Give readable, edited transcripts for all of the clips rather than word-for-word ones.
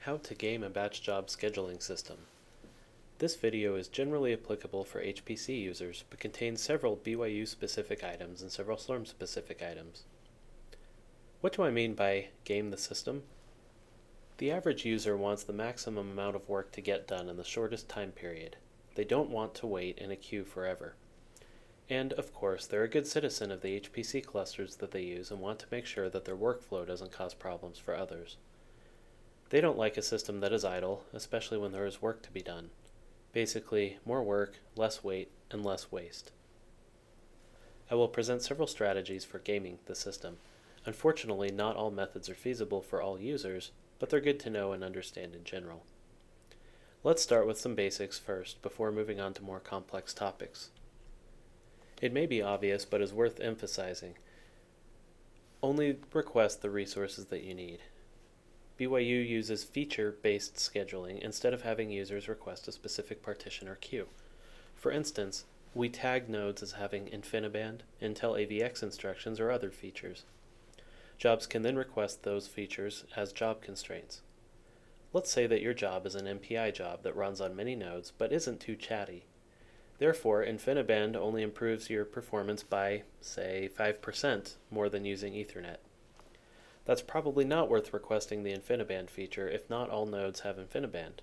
How to game a batch job scheduling system. This video is generally applicable for HPC users, but contains several BYU-specific items and several SLURM-specific items. What do I mean by game the system? The average user wants the maximum amount of work to get done in the shortest time period. They don't want to wait in a queue forever. And, of course, they're a good citizen of the HPC clusters that they use and want to make sure that their workflow doesn't cause problems for others. They don't like a system that is idle, especially when there is work to be done. Basically, more work, less wait, and less waste. I will present several strategies for gaming the system. Unfortunately, not all methods are feasible for all users, but they're good to know and understand in general. Let's start with some basics first, before moving on to more complex topics. It may be obvious, but is worth emphasizing. Only request the resources that you need. BYU uses feature-based scheduling instead of having users request a specific partition or queue. For instance, we tag nodes as having InfiniBand, Intel AVX instructions, or other features. Jobs can then request those features as job constraints. Let's say that your job is an MPI job that runs on many nodes but isn't too chatty. Therefore, InfiniBand only improves your performance by, say, 5% more than using Ethernet. That's probably not worth requesting the InfiniBand feature if not all nodes have InfiniBand.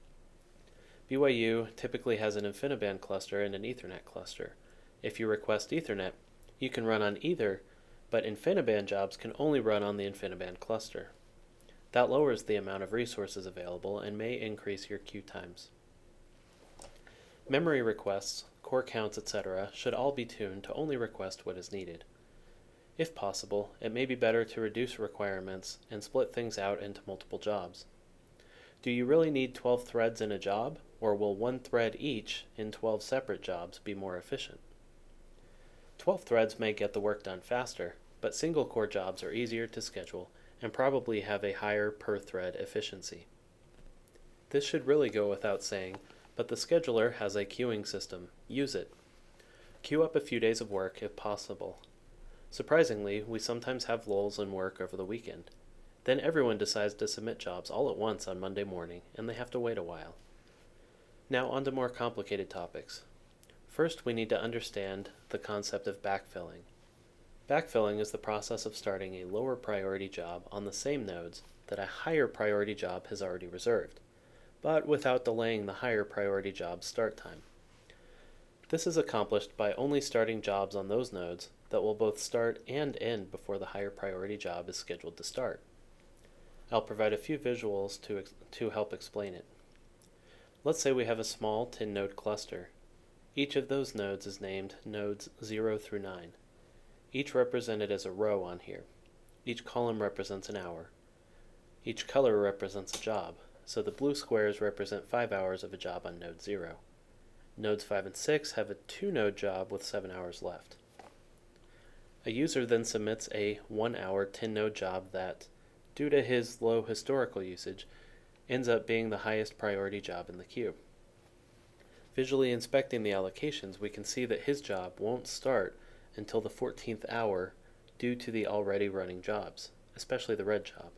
BYU typically has an InfiniBand cluster and an Ethernet cluster. If you request Ethernet, you can run on either, but InfiniBand jobs can only run on the InfiniBand cluster. That lowers the amount of resources available and may increase your queue times. Memory requests, core counts, etc. should all be tuned to only request what is needed. If possible, it may be better to reduce requirements and split things out into multiple jobs. Do you really need 12 threads in a job, or will one thread each in 12 separate jobs be more efficient? 12 threads may get the work done faster, but single-core jobs are easier to schedule and probably have a higher per-thread efficiency. This should really go without saying, but the scheduler has a queuing system. Use it. Queue up a few days of work if possible. Surprisingly, we sometimes have lulls in work over the weekend. Then everyone decides to submit jobs all at once on Monday morning, and they have to wait a while. Now on to more complicated topics. First, we need to understand the concept of backfilling. Backfilling is the process of starting a lower priority job on the same nodes that a higher priority job has already reserved, but without delaying the higher priority job's start time. This is accomplished by only starting jobs on those nodes that will both start and end before the higher priority job is scheduled to start. I'll provide a few visuals to help explain it. Let's say we have a small 10-node cluster. Each of those nodes is named nodes 0 through 9. Each represented as a row on here. Each column represents an hour. Each color represents a job, so the blue squares represent 5 hours of a job on node 0. Nodes 5 and 6 have a 2-node job with 7 hours left. A user then submits a 1-hour 10-node job that, due to his low historical usage, ends up being the highest priority job in the queue. Visually inspecting the allocations, we can see that his job won't start until the 14th hour due to the already running jobs, especially the red job.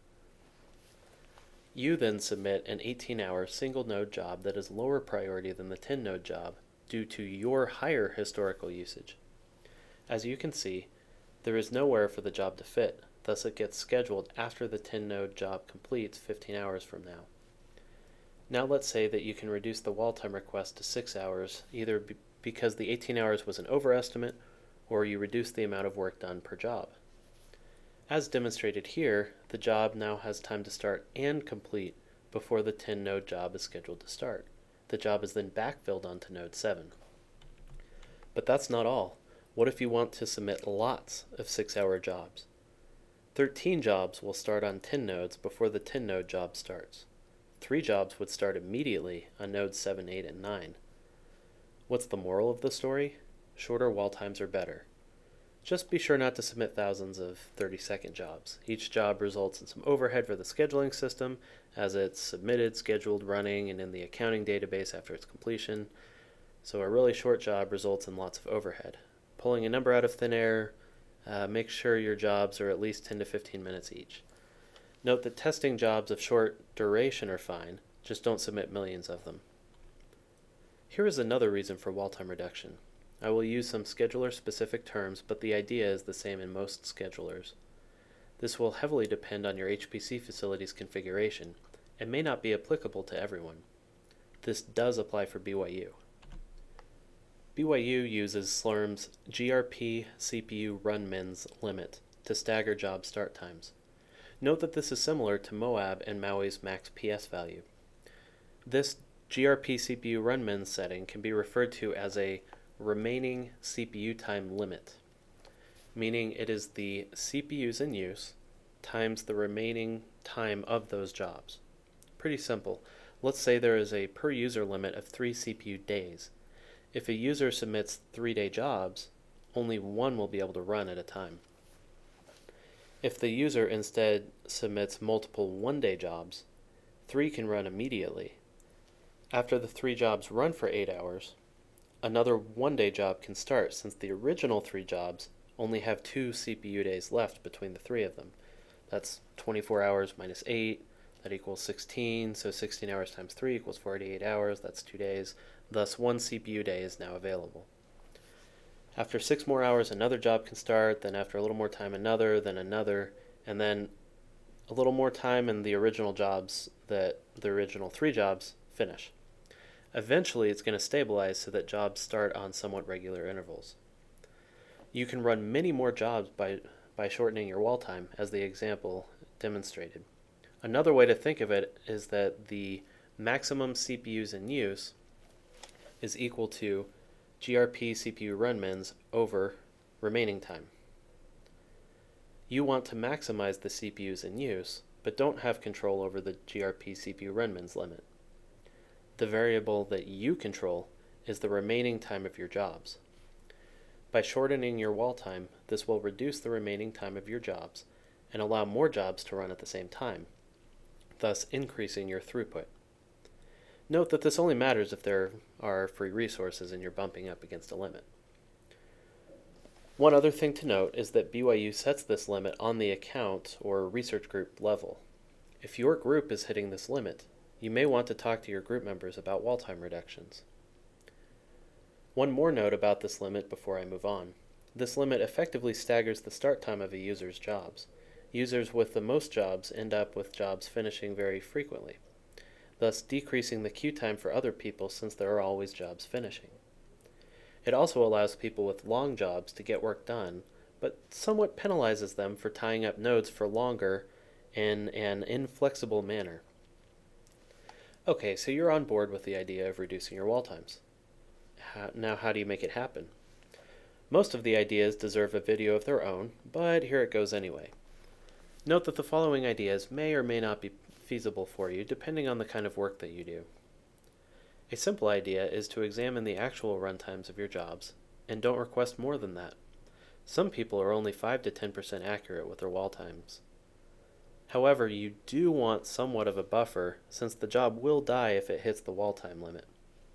You then submit an 18-hour single-node job that is lower priority than the 10-node job due to your higher historical usage. As you can see, there is nowhere for the job to fit, thus it gets scheduled after the 10-node job completes 15 hours from now. Now let's say that you can reduce the wall time request to 6 hours, either because the 18 hours was an overestimate, or you reduce the amount of work done per job. As demonstrated here, the job now has time to start and complete before the 10-node job is scheduled to start. The job is then backfilled onto node 7. But that's not all. What if you want to submit lots of 6-hour jobs? 13 jobs will start on 10 nodes before the 10-node job starts. 3 jobs would start immediately on nodes 7, 8, and 9. What's the moral of the story? Shorter wall times are better. Just be sure not to submit thousands of 30-second jobs. Each job results in some overhead for the scheduling system, as it's submitted, scheduled, running, and in the accounting database after its completion. So a really short job results in lots of overhead. Pulling a number out of thin air, make sure your jobs are at least 10 to 15 minutes each. Note that testing jobs of short duration are fine, just don't submit millions of them. Here is another reason for wall time reduction. I will use some scheduler-specific terms, but the idea is the same in most schedulers. This will heavily depend on your HPC facility's configuration, and may not be applicable to everyone. This does apply for BYU. BYU uses SLURM's GRP CPU run mins limit to stagger job start times. Note that this is similar to Moab and Maui's max PS value. This GRP CPU run mins setting can be referred to as a remaining CPU time limit, meaning it is the CPUs in use times the remaining time of those jobs. Pretty simple. Let's say there is a per user limit of 3 CPU days. If a user submits 3-day jobs, only one will be able to run at a time. If the user instead submits multiple 1-day jobs, 3 can run immediately. After the 3 jobs run for 8 hours, another 1-day job can start, since the original 3 jobs only have 2 CPU days left between the 3 of them. That's 24 hours minus 8, that equals 16, so 16 hours times 3 equals 48 hours, that's 2 days. Thus, 1 CPU day is now available. After 6 more hours, another job can start, then after a little more time, another, then another, and then a little more time and the original 3 jobs finish. Eventually, it's going to stabilize so that jobs start on somewhat regular intervals. You can run many more jobs by shortening your wall time, as the example demonstrated. Another way to think of it is that the maximum CPUs in use is equal to GRP CPU run mins over remaining time. You want to maximize the CPUs in use, but don't have control over the GRP CPU run mins limit. The variable that you control is the remaining time of your jobs. By shortening your wall time, this will reduce the remaining time of your jobs and allow more jobs to run at the same time, thus increasing your throughput. Note that this only matters if there are free resources and you're bumping up against a limit. One other thing to note is that BYU sets this limit on the account or research group level. If your group is hitting this limit, you may want to talk to your group members about wall time reductions. One more note about this limit before I move on. This limit effectively staggers the start time of a user's jobs. Users with the most jobs end up with jobs finishing very frequently, thus decreasing the queue time for other people since there are always jobs finishing. It also allows people with long jobs to get work done, but somewhat penalizes them for tying up nodes for longer in an inflexible manner. Okay, so you're on board with the idea of reducing your wall times. Now how do you make it happen? Most of the ideas deserve a video of their own, but here it goes anyway. Note that the following ideas may or may not be feasible for you depending on the kind of work that you do. A simple idea is to examine the actual runtimes of your jobs and don't request more than that. Some people are only 5 to 10% accurate with their wall times. However, you do want somewhat of a buffer since the job will die if it hits the wall time limit.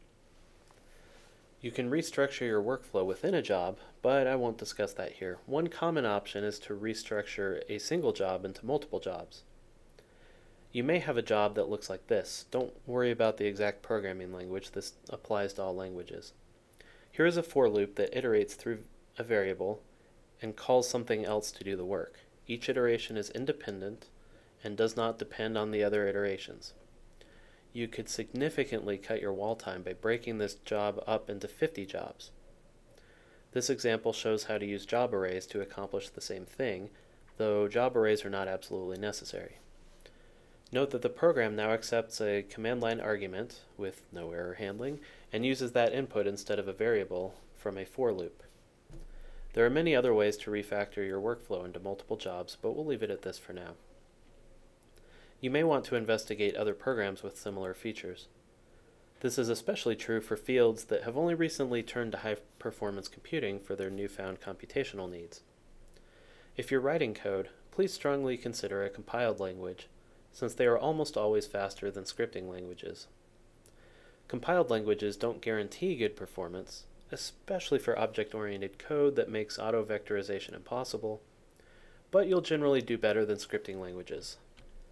You can restructure your workflow within a job, but I won't discuss that here. One common option is to restructure a single job into multiple jobs. You may have a job that looks like this. Don't worry about the exact programming language, this applies to all languages. Here is a for loop that iterates through a variable and calls something else to do the work. Each iteration is independent and does not depend on the other iterations. You could significantly cut your wall time by breaking this job up into 50 jobs. This example shows how to use job arrays to accomplish the same thing, though job arrays are not absolutely necessary. Note that the program now accepts a command line argument with no error handling and uses that input instead of a variable from a for loop. There are many other ways to refactor your workflow into multiple jobs, but we'll leave it at this for now. You may want to investigate other programs with similar features. This is especially true for fields that have only recently turned to high-performance computing for their newfound computational needs. If you're writing code, please strongly consider a compiled language, since they are almost always faster than scripting languages. Compiled languages don't guarantee good performance, especially for object-oriented code that makes auto-vectorization impossible, but you'll generally do better than scripting languages.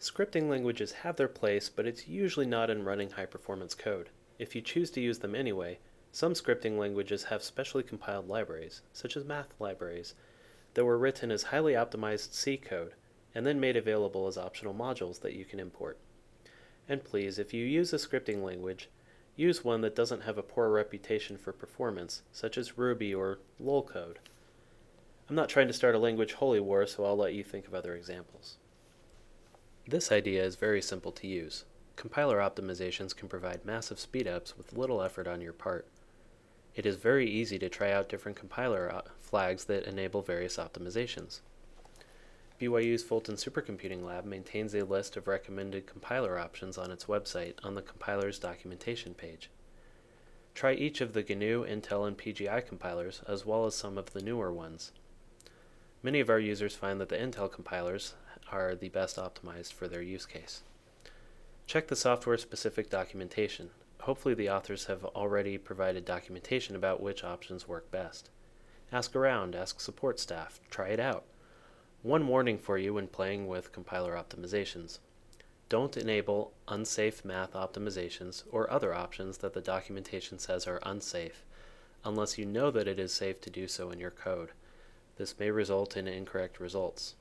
Scripting languages have their place, but it's usually not in running high-performance code. If you choose to use them anyway, some scripting languages have specially compiled libraries, such as math libraries, that were written as highly optimized C code and then made available as optional modules that you can import. And please, if you use a scripting language, use one that doesn't have a poor reputation for performance, such as Ruby or LOL code. I'm not trying to start a language holy war, so I'll let you think of other examples. This idea is very simple to use. Compiler optimizations can provide massive speedups with little effort on your part. It is very easy to try out different compiler flags that enable various optimizations. BYU's Fulton Supercomputing Lab maintains a list of recommended compiler options on its website on the compiler's documentation page. Try each of the GNU, Intel, and PGI compilers, as well as some of the newer ones. Many of our users find that the Intel compilers are the best optimized for their use case. Check the software-specific documentation. Hopefully the authors have already provided documentation about which options work best. Ask around, ask support staff, try it out. One warning for you when playing with compiler optimizations. Don't enable unsafe math optimizations or other options that the documentation says are unsafe, unless you know that it is safe to do so in your code. This may result in incorrect results.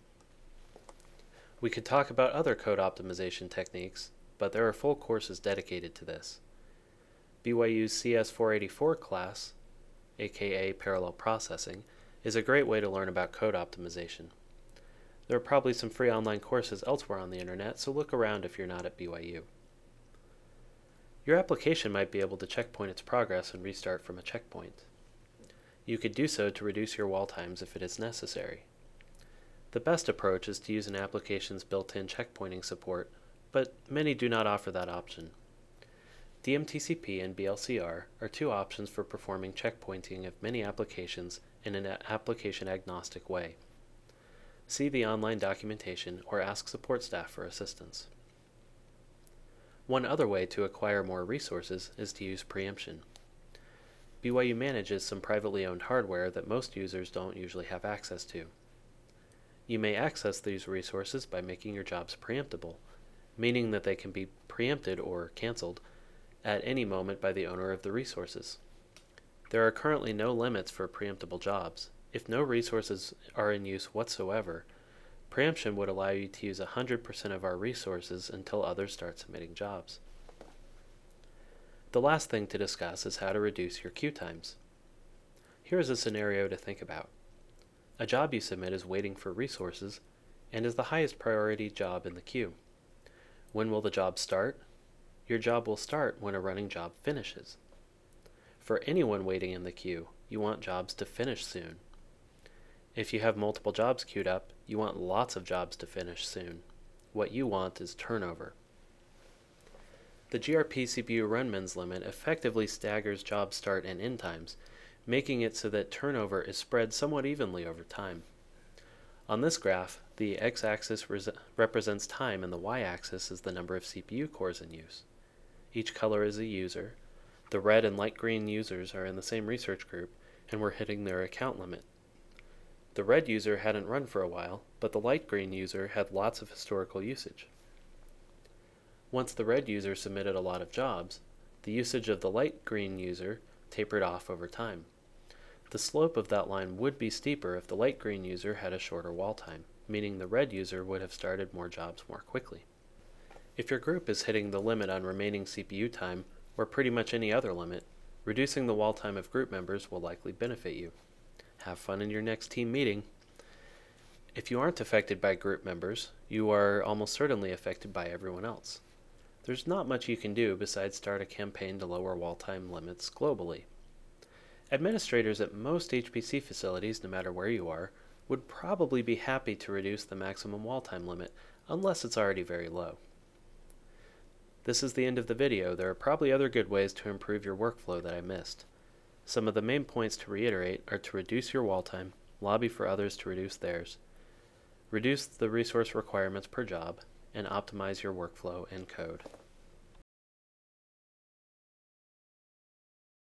We could talk about other code optimization techniques, but there are full courses dedicated to this. BYU's CS484 class, aka Parallel Processing, is a great way to learn about code optimization. There are probably some free online courses elsewhere on the internet, so look around if you're not at BYU. Your application might be able to checkpoint its progress and restart from a checkpoint. You could do so to reduce your wall times if it is necessary. The best approach is to use an application's built-in checkpointing support, but many do not offer that option. DMTCP and BLCR are two options for performing checkpointing of many applications in an application-agnostic way. See the online documentation or ask support staff for assistance. One other way to acquire more resources is to use Preemption. BYU manages some privately owned hardware that most users don't usually have access to. You may access these resources by making your jobs preemptible, meaning that they can be preempted or canceled at any moment by the owner of the resources. There are currently no limits for preemptible jobs. If no resources are in use whatsoever, Preemption would allow you to use 100% of our resources until others start submitting jobs. The last thing to discuss is how to reduce your queue times. Here is a scenario to think about. A job you submit is waiting for resources and is the highest priority job in the queue. When will the job start? Your job will start when a running job finishes. For anyone waiting in the queue, you want jobs to finish soon. If you have multiple jobs queued up, you want lots of jobs to finish soon. What you want is turnover. The GRP CPU run-mins limit effectively staggers job start and end times, making it so that turnover is spread somewhat evenly over time. On this graph, the x-axis represents time and the y-axis is the number of CPU cores in use. Each color is a user. The red and light green users are in the same research group and were hitting their account limit. The red user hadn't run for a while, but the light green user had lots of historical usage. Once the red user submitted a lot of jobs, the usage of the light green user tapered off over time. The slope of that line would be steeper if the light green user had a shorter wall time, meaning the red user would have started more jobs more quickly. If your group is hitting the limit on remaining CPU time, or pretty much any other limit, reducing the wall time of group members will likely benefit you. Have fun in your next team meeting. If you aren't affected by group members, you are almost certainly affected by everyone else. There's not much you can do besides start a campaign to lower wall time limits globally. Administrators at most HPC facilities, no matter where you are, would probably be happy to reduce the maximum wall time limit, unless it's already very low. This is the end of the video. There are probably other good ways to improve your workflow that I missed. Some of the main points to reiterate are to reduce your wall time, lobby for others to reduce theirs, reduce the resource requirements per job, and optimize your workflow and code.